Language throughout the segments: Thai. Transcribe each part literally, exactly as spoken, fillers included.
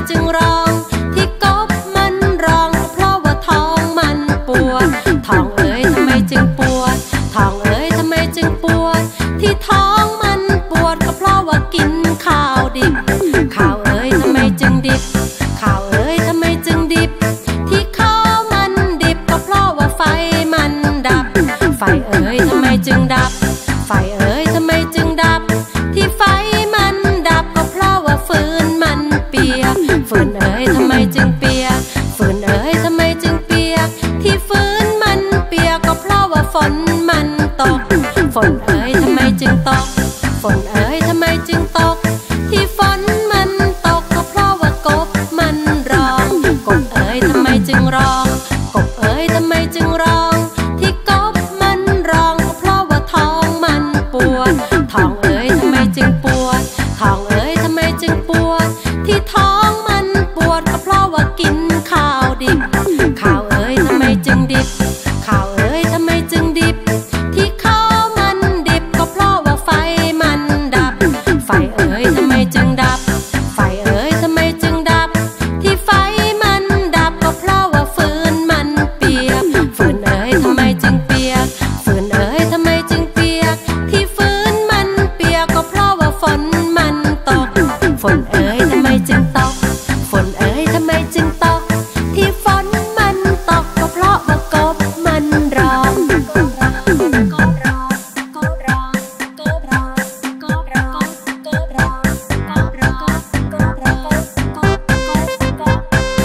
จึงร้องที่กบมันร้องเพราะว่าท้องมันปวดท้องเอ๋ยทำไมจึงปวดท้องเอ๋ยทำไมจึงปวดที่ท้องมันปวดก็เพราะว่ากินข้าวดิบข้าวเอ๋ยทำไมจึงดิบข้าวเอ๋ยทำไมจึงดิบที่ข้าวมันดิบก็เพราะว่าไฟมันดับไฟเอ๋ยทำไมจึงดับไฟเอ๋ยทำไมจึงดับที่ไฟมันดับก็เพราะว่าฟืนมันเปียกฟืนเอ๋ยทำไมจึงเปียกฟืนเอ๋ยทำไมจึงเปียกที่ฟืนมันเปียกก็เพราะว่าฝนมันตกฝนเอ๋ยทำไมจึงตกฝนเอ๋ยทำไมจึงตกที่ฝนมันตกก็เพราะว่ากบมันร้องกบเอ๋ยทำไมจึงร้องกบเอ๋ยทำไมจึงร้องที่กบมันร้องก็เพราะว่าท้องมันปวดท้องเอ๋ยทำไมจึงปวดท้องเอ๋ยทำไมจึงปวดที่ท้องมันปวดก็เพราะว่ากินข้าวดิบข้าวเอ๋ยทำไมจึงดิบข้าวเอ๋ยทำไมจึงดิบที่ข้าวมันดิบก็เพราะว่าไฟมันดับไฟเอ๋ยทำไมจึงดับไฟเอ๋ยทำไมจึงดับที่ไฟมันดับก็เพราะว่าฟืนมันเปียกฟืนเอ๋ยทำไมจึงเปียกฟืนเอ๋ยทำไมจึงเปียกที่ฟืนมันเปียกก็เพราะว่าฝนมันตกฝนเอ๋ยทำไมจึงตกฝนเอ๋ยทำไมจึงตกที่ฝนมันตกก็เพราะว่ากบมันร้องกบร้องกบร้องกบร้องกบร้องกบร้องกบร้องกบร้องกบร้องกบกบ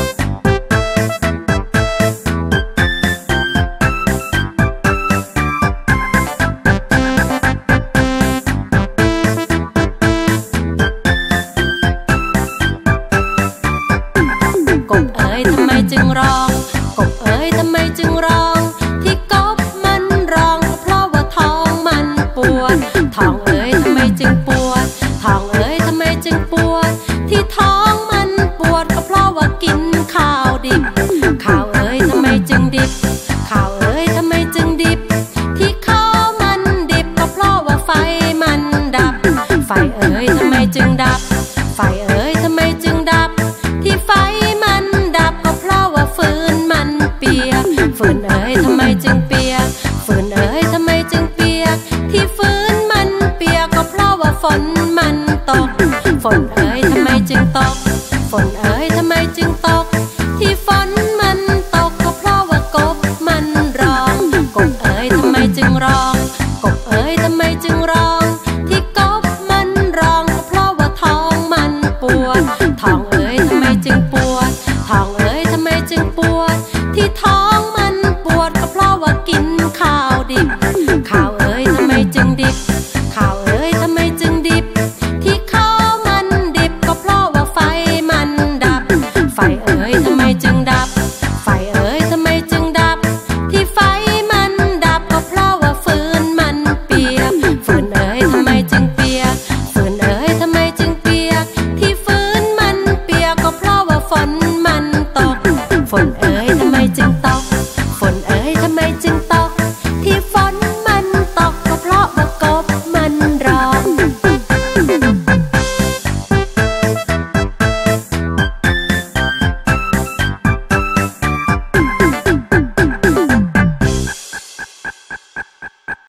กบเอ๋ยทำไมจึงร้องกบเอ๋ยทำไมจึงร้องที่กบมันร้องก็เพราะว่าท้องมันปวดท้องเอ๋ยทำไมจึงปวดท้องเอ๋ยทำไมจึงปวดที่ท้องมันปวดก็เพราะว่ากินข้าวดิบข้าวเอ๋ยทำไมจึงดิบข้าวเอ๋ยทำไมจึงดิบที่ข้าวมันดิบก็เพราะว่าไฟมันดับไฟเอ๋ยทำไมจึงดับไฟเอ๋ยทำไมจึงดับที่ไฟมันดับก็เพราะว่าฟืนมันเปียกฟืนเอ๋ยทำไมจึงเปียกฟืนเอ๋ยทำไมจึงเปียกที่ฟืนมันเปียกก็เพราะว่าฝนมันตกฝนเอ๋ยทำไมจึงตกฝนเอ๋ยทำไมจึงตกที่ฝนมันตกก็เพราะว่ากบมันร้องกบเอ๋ยทำไมจึงร้องกบเอ๋ยทำไมจึงร้องที่กบมันร้องก็เพราะว่าท้องมันปวดท้องเอ๋ยทำไมจึง